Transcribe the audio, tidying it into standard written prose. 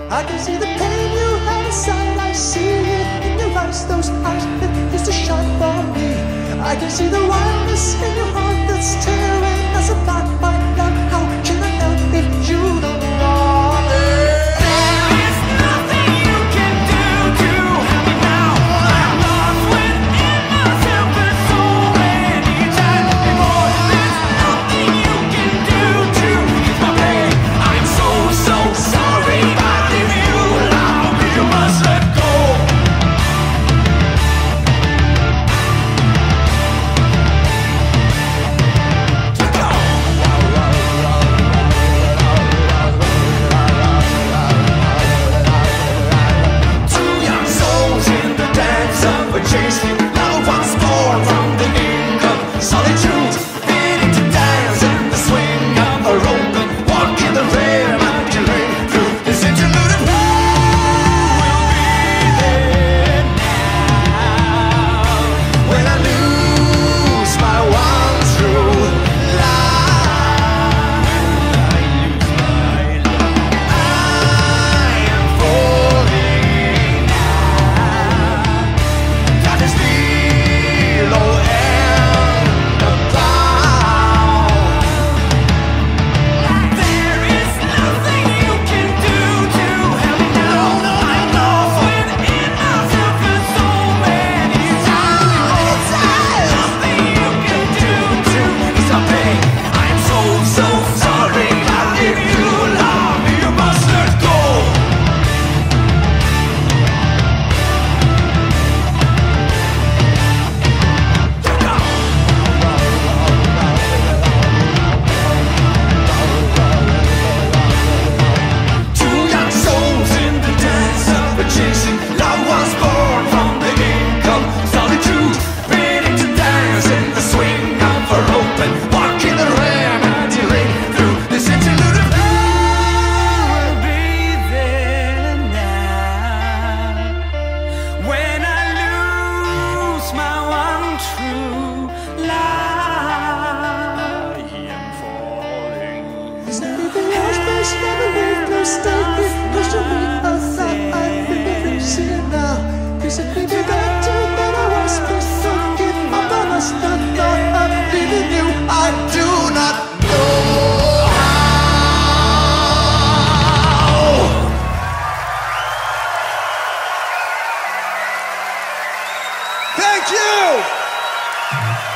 I can see the pain you have inside. I see it in your eyes, those eyes that used to shine for me. I can see the wildness in your heart that's tearing us apart right now. How can I help if you don't want it? There is nothing you can do to help me now. I'm lost within myself. There's so many times before. There's nothing you can do to ease my pain. I'm so sorry. If I leave you alone, you must let go. Chasing love once born from the ink of solitude, beating to dance in the swing of a rope, walking the rare mountain lane through this interlude of love. Will be there now when I lose my one true love. I am falling now. That is below and above. There is nothing you can do to help me now. I'm lost within myself for so many times. Nothing you can do to ease my pain. I'm so sorry. If you love me, you must let go. Two young souls in the dance of a chasing love was born from the ink of solitude, beating to dance in the swing of a rope and walking the rare mountain lane through this interlude of love. Will be there now when I lose my one true love. I am falling. Is there anything else that's never leave no state? Push me aside, I think I see it now. You said maybe better than I was. Please forgive my promise. The thought of leaving you, I do not know how. Thank you.